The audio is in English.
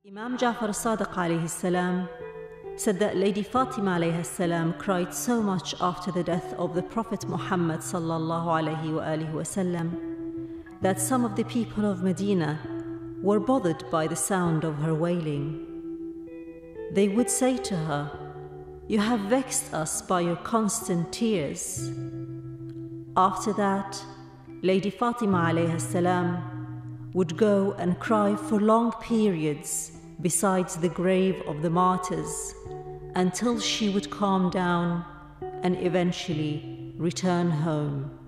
Imam Jaffer al-Sadiq alayhi salam said that Lady Fatima alayhi salam cried so much after the death of the Prophet Muhammad sallallahu alayhi wa sallam that some of the people of Medina were bothered by the sound of her wailing. They would say to her, "You have vexed us by your constant tears." After that, Lady Fatima alayhi salam would go and cry for long periods besides the grave of the martyrs until she would calm down and eventually return home.